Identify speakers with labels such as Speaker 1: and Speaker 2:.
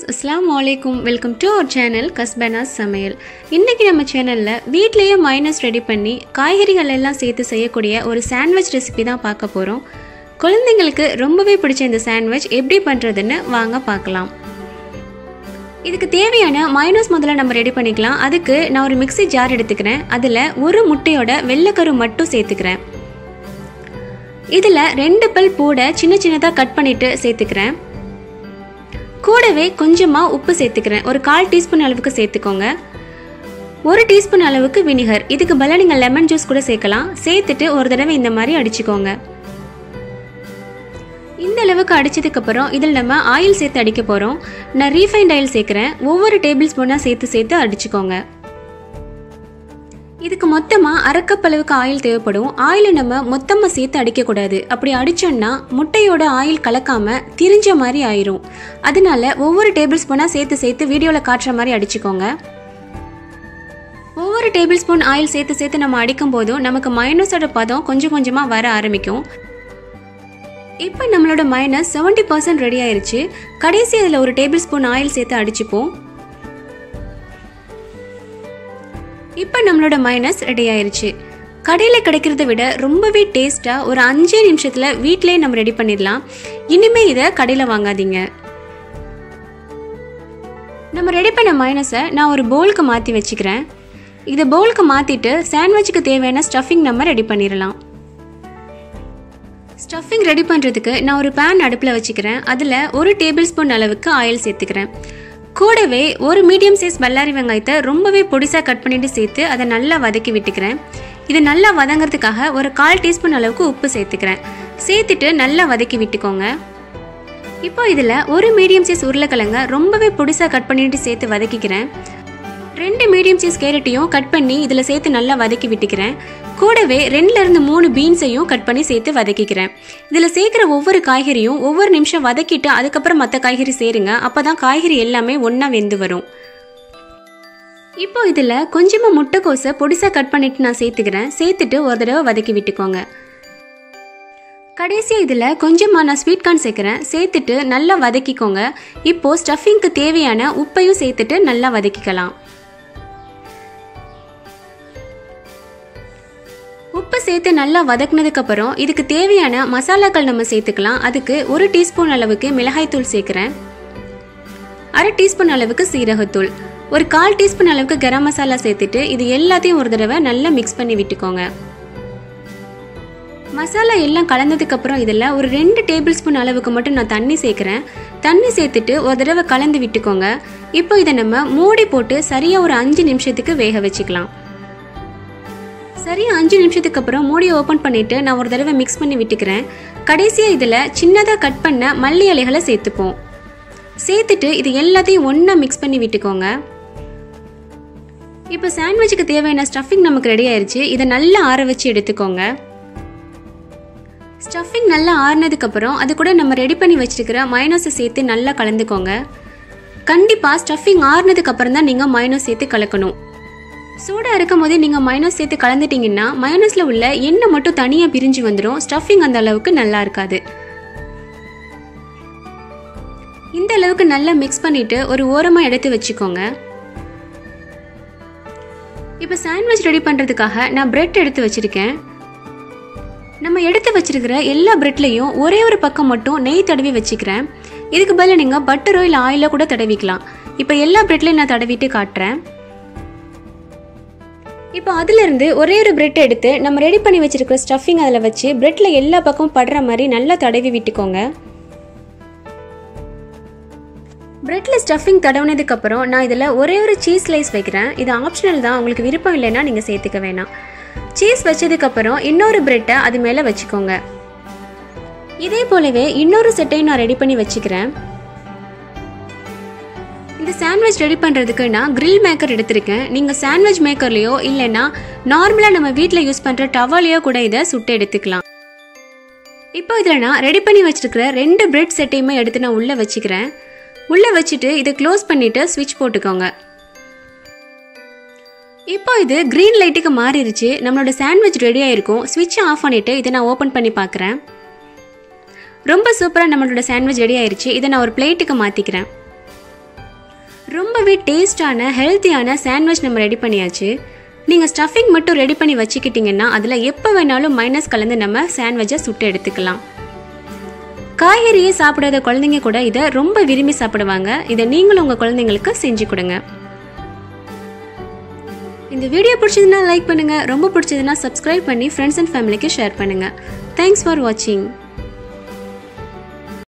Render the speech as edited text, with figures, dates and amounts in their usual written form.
Speaker 1: Assalamu alaikum. Welcome to our channel Kasbena ssamayal. இன்னைக்கு நம்ம சேனல்ல வீட்லயே mayonnaise ரெடி பண்ணி காய்கறிகள் எல்லாம் சேர்த்து செய்யக்கூடிய ஒரு சாண்ட்விச் ரெசிபி தான் பார்க்க போறோம். குழந்தைகளுக்கு ரொம்பவே பிடிச்ச இந்த சாண்ட்விச் எப்படி பண்றதுன்னு வாங்க பார்க்கலாம். இதுக்கு தேவையான mayonnaise முதல்ல நம்ம ரெடி பண்ணிக்கலாம். அதுக்கு நான் ஒரு மிக்ஸி ஜார் எடுத்துக்கிறேன். அதுல ஒரு முட்டையோட வெள்ளைக்கரு மட்டும் சேர்த்துக்கிறேன். இதுல 2 பல் பூடை சின்ன சின்னதா கட் பண்ணிட்டு சேர்த்துக்கிறேன். கூடவே கொஞ்சமா உப்பு சேர்த்துக்கிறேன். ஒரு 1/4 டீஸ்பூன் அளவுக்கு சேர்த்துக்கோங்க. 1 டீஸ்பூன் அளவுக்கு வினிகர். இதுக்கு பதிலா நீங்க லெமன் ஜூஸ் கூட சேர்க்கலாம். சேர்த்துட்டு ஒரு தடவை இந்த மாதிரி அடிச்சுக்கோங்க. இந்த அளவுக்கு அடிச்சதுக்கு அப்புறம் இதில் நம்ம ஆயில் சேர்த்து அடிக்க போறோம். நான் ரீஃபைண்ட் ஆயில் சேர்க்கிறேன். ஒவ்வொரு டேபிள் ஸ்பூனா சேர்த்து அடிச்சுக்கோங்க. இதுக்கு மொத்தமா 1/2 கப் அளவுக்கு ஆயில் தேவைப்படும். ஆயிலை நம்ம மொத்தமா சேர்த்து அடிக்க கூடாது. அப்படி அடிச்சோம்னா முட்டையோட ஆயில் கலக்காம திரிஞ்ச மாதிரி ஆயிரும். அதனால ஒவ்வொரு டேபிள் ஸ்பூனா சேர்த்து வீடியோல காட்டுற மாதிரி அடிச்சுக்கோங்க. ஒவ்வொரு டேபிள் ஸ்பூன் ஆயில் சேர்த்து நம்ம அடிக்கும் போதும் நமக்கு மயோனைஸோட பதம் கொஞ்சம் கொஞ்சமா வர ஆரம்பிக்கும். இப்போ நம்மளோட மயோனைஸ் 70% ரெடி ஆயிருச்சு. கடைசி அதில் ஒரு டேபிள் ஸ்பூன் ஆயில் சேர்த்து அடிச்சுப்போம். இப்போ நம்மளோட மைனஸ் ரெடி ஆயிருச்சு. கடையில் கிடைக்கிறத விட ரொம்பவே டேஸ்ட்டாக ஒரு 5 நிமிஷத்தில் வீட்டிலேயே நம்ம ரெடி பண்ணிடலாம். இனிமே இதை கடையில் வாங்காதீங்க. நம்ம ரெடி பண்ண மைனஸை நான் ஒரு பவுலுக்கு மாற்றி வச்சுக்கிறேன். இதை பவுலுக்கு மாற்றிட்டு சாண்ட்விச்சுக்கு தேவையான ஸ்டஃபிங் நம்ம ரெடி பண்ணிடலாம். ஸ்டஃபிங் ரெடி பண்ணுறதுக்கு நான் ஒரு பேன் அடுப்பில் வச்சுக்கிறேன். அதில் 1 டேபிள் ஸ்பூன் அளவுக்கு ஆயில் சேர்த்துக்கிறேன். கூடவே ஒரு மீடியம் சைஸ் பல்லாரி வெங்காயத்தை ரொம்பவே பொடிசாக கட் பண்ணிட்டு சேர்த்து அதை நல்லா வதக்கி விட்டுக்கிறேன். இது நல்லா வதங்கிறதுக்காக ஒரு 1/4 டீஸ்பூன் அளவுக்கு உப்பு சேர்த்துக்கிறேன். சேர்த்துட்டு நல்லா வதக்கி விட்டுக்கோங்க. இப்போ இதில் ஒரு மீடியம் சைஸ் உருளைக்கிழங்க ரொம்பவே பொடிசாக கட் பண்ணிட்டு சேர்த்து வதக்கிக்கிறேன். 2 மீடியம் சைஸ் கேரட்டையும் கட் பண்ணி இதில் சேர்த்து நல்லா வதக்கி விட்டுக்கிறேன். கூடவே 2லேருந்து 3 பீன்ஸையும் கட் பண்ணி சேர்த்து வதக்கிக்கிறேன். இதில் சேர்க்குற ஒவ்வொரு காய்கறியும் ஒவ்வொரு நிமிஷம் வதக்கிட்டு அதுக்கப்புறம் மற்ற காய்கறி சேருங்க. அப்போ தான் காய்கறி எல்லாமே ஒன்றா வெந்து வரும். இப்போ இதில் கொஞ்சமாக முட்டைக்கோஸை பொடிசாக கட் பண்ணிட்டு நான் சேர்த்துக்கிறேன். சேர்த்துட்டு ஒரு தடவை வதக்கி விட்டுக்கோங்க. கடைசியாக இதில் கொஞ்சமாக நான் ஸ்வீட் கார்ன் சேர்க்குறேன். சேர்த்துட்டு நல்லா வதக்கிக்கோங்க. இப்போது ஸ்டஃபிங்க்கு தேவையான உப்பையும் சேர்த்துட்டு நல்லா வதக்கிக்கலாம். உப்பு சேர்த்து நல்லா வதக்குனதுக்கு அப்புறம் இதுக்கு தேவையான மசாலாக்கள் நம்ம சேர்த்துக்கலாம். அதுக்கு 1 டீஸ்பூன் அளவுக்கு மிளகாய்த்தூள் சேர்க்கிறேன். 1/2 டீஸ்பூன் அளவுக்கு சீரகத்தூள், ஒரு 1/4 டீஸ்பூன் அளவுக்கு கரம் மசாலா சேர்த்துட்டு இது எல்லாத்தையும் ஒரு தடவை நல்லா மிக்ஸ் பண்ணி விட்டுக்கோங்க. மசாலா எல்லாம் கலந்ததுக்கு அப்புறம் இதில் ஒரு 2 டேபிள் ஸ்பூன் அளவுக்கு மட்டும் நான் தண்ணி சேர்க்கிறேன். தண்ணி சேர்த்துட்டு ஒரு தடவை கலந்து விட்டுக்கோங்க. இப்போ இதை நம்ம மூடி போட்டு சரியா ஒரு 5 நிமிஷத்துக்கு வேக வச்சுக்கலாம். சரியா 5 நிமிஷத்துக்கு அப்புறம் மூடியை ஓப்பன் பண்ணிட்டு நான் ஒரு தடவை மிக்ஸ் பண்ணி விட்டுக்கிறேன். கடைசியாக இதில் சின்னதாக கட் பண்ண மல்லி இலைகளை சேர்த்துப்போம். சேர்த்துட்டு இது எல்லாத்தையும் ஒன்றா மிக்ஸ் பண்ணி விட்டுக்கோங்க. இப்போ சாண்ட்விச்சுக்கு தேவையான ஸ்டஃபிங் நமக்கு ரெடி ஆயிடுச்சு. இதை நல்லா ஆற வச்சு எடுத்துக்கோங்க. ஸ்டஃபிங் நல்லா ஆறினதுக்கப்புறம் அது கூட நம்ம ரெடி பண்ணி வச்சிருக்கிற மயோனைஸை சேர்த்து நல்லா கலந்துக்கோங்க. கண்டிப்பாக ஸ்டஃபிங் ஆறினதுக்கு அப்புறம் தான் நீங்கள் மயோனைஸ் சேர்த்து கலக்கணும். சூடாக இருக்கும் போதே நீங்கள் மயோனைஸ் சேர்த்து கலந்துட்டிங்கன்னா மயோனைஸில் உள்ள எண்ணெய் மட்டும் தனியாக பிரிஞ்சு வந்துடும். ஸ்டஃபிங் அந்த அளவுக்கு நல்லா இருக்காது. இந்த அளவுக்கு நல்லா மிக்ஸ் பண்ணிவிட்டு ஒரு ஓரமாக எடுத்து வச்சுக்கோங்க. இப்போ சாண்ட்விச் ரெடி பண்ணுறதுக்காக நான் பிரெட் எடுத்து வச்சுருக்கேன். நம்ம எடுத்து வச்சிருக்கிற எல்லா பிரெட்லையும் ஒரே ஒரு பக்கம் மட்டும் நெய் தடவி வச்சுக்கிறேன். இதுக்கு பதிலாக நீங்கள் பட்டரோ இல்லை ஆயிலோ கூட தடவிக்கலாம். இப்போ எல்லா பிரெட்லையும் நான் தடவிட்டு காட்டுறேன். இப்போ அதிலிருந்து ஒரே ஒரு பிரெட் எடுத்து நம்ம ரெடி பண்ணி வச்சிருக்கிற ஸ்டஃபிங் அதில் வச்சு பிரெட்டில் எல்லா பக்கமும் படுற மாதிரி நல்லா தடவி விட்டுக்கோங்க. பிரெட்டில் ஸ்டஃபிங் தடவினதுக்கப்புறம் நான் இதில் ஒரே ஒரு சீஸ் ஸ்லைஸ் வைக்கிறேன். இது ஆப்ஷனல் தான், உங்களுக்கு விருப்பம் இல்லைன்னா நீங்கள் சேர்த்துக்க வேணாம். சீஸ் வச்சதுக்கப்புறம் இன்னொரு பிரெட்டை அது மேலே வச்சுக்கோங்க. இதே போலவே இன்னொரு செட்டையும் நான் ரெடி பண்ணி வச்சுக்கிறேன். இந்த சாண்ட்விச் ரெடி பண்ணுறதுக்கு நான் கிரில் மேக்கர் எடுத்திருக்கேன். நீங்கள் சாண்ட்விச் மேக்கர்லையோ இல்லைன்னா நார்மலாக நம்ம வீட்டில் யூஸ் பண்ணுற டவாலையோ கூட இதை சுட்டு எடுத்துக்கலாம். இப்போ இதில் நான் ரெடி பண்ணி வச்சிருக்கிற 2 பிரெட் செட்டையுமே எடுத்து நான் உள்ளே வச்சுக்கிறேன். உள்ளே வச்சுட்டு இதை க்ளோஸ் பண்ணிவிட்டு ஸ்விட்ச் போட்டுக்கோங்க. இப்போ இது க்ரீன் லைட்டுக்கு மாறிடுச்சு. நம்மளோட சாண்ட்விச் ரெடி ஆகிருக்கும். ஸ்விட்சை ஆஃப் பண்ணிவிட்டு இதை நான் ஓப்பன் பண்ணி பார்க்குறேன். ரொம்ப சூப்பரா நம்மளோட சாண்ட்விச் ரெடி ஆயிருச்சு. இதை நான் ஒரு பிளேட்டுக்கு மாத்திக்கிறேன். ரொம்பவே டேஸ்டான ஹெல்த்தியான சாண்ட்விச் நம்ம ரெடி பண்ணியாச்சு. நீங்கள் ஸ்டஃபிங் மட்டும் ரெடி பண்ணி வச்சுக்கிட்டிங்கன்னா அதில் எப்போ வேணாலும் மைனஸ் கலந்து நம்ம சாண்ட்விச்சை சுட்டு எடுத்துக்கலாம். காய்கறியே சாப்பிடாத குழந்தைங்க கூட இதை ரொம்ப விரும்பி சாப்பிடுவாங்க. இதை நீங்களும் உங்கள் குழந்தைங்களுக்கு செஞ்சு கொடுங்க. இந்த வீடியோ பிடிச்சதுன்னா லைக் பண்ணுங்கள், ரொம்ப பிடிச்சதுன்னா சப்ஸ்கிரைப் பண்ணி ஃப்ரெண்ட்ஸ் அண்ட் ஃபேமிலிக்கு ஷேர் பண்ணுங்கள். தேங்க்ஸ் ஃபார் வாட்சிங்.